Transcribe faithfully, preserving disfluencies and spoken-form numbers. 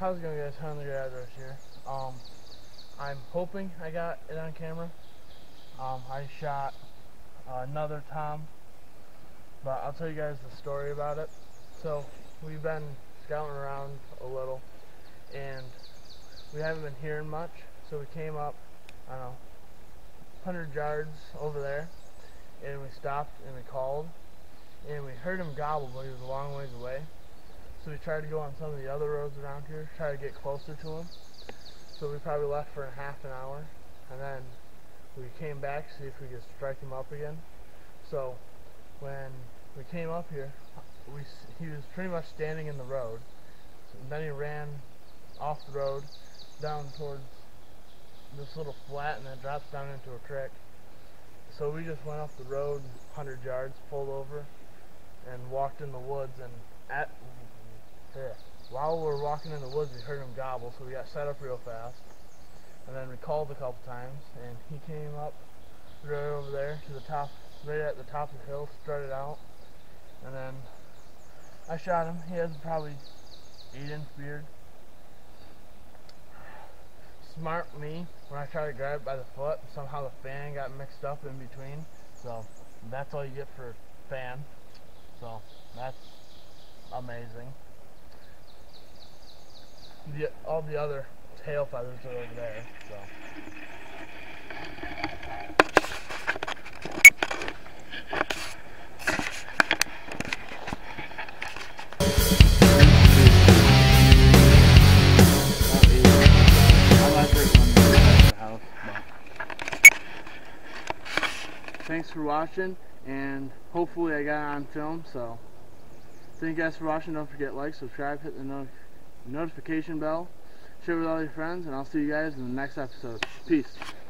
How's it going, guys? Hunter Address here. Um, I'm hoping I got it on camera. Um, I shot uh, another Tom, but I'll tell you guys the story about it. So we've been scouting around a little, and we haven't been hearing much. So we came up, I don't know, one hundred yards over there, and we stopped and we called, and we heard him gobble, but he was a long ways away. So we tried to go on some of the other roads around here, try to get closer to him. So we probably left for a half an hour, and then we came back to see if we could strike him up again. So when we came up here, we he was pretty much standing in the road. So then he ran off the road down towards this little flat, and then drops down into a creek. So we just went off the road one hundred yards, pulled over, and walked in the woods. And at Yeah. While we were walking in the woods, we heard him gobble, so we got set up real fast. And then we called a couple times, and he came up right over there to the top, right at the top of the hill, strutted out. And then I shot him. He has probably eight inch beard. Smart me, when I tried to grab it by the foot, somehow the fan got mixed up in between. So that's all you get for fan. So that's amazing. The, all the other tail feathers are over there, so. Thanks for watching, and hopefully I got it on film, so thank you guys for watching. Don't forget to like, subscribe, hit the notification notification bell, share with all your friends, and I'll see you guys in the next episode. Peace.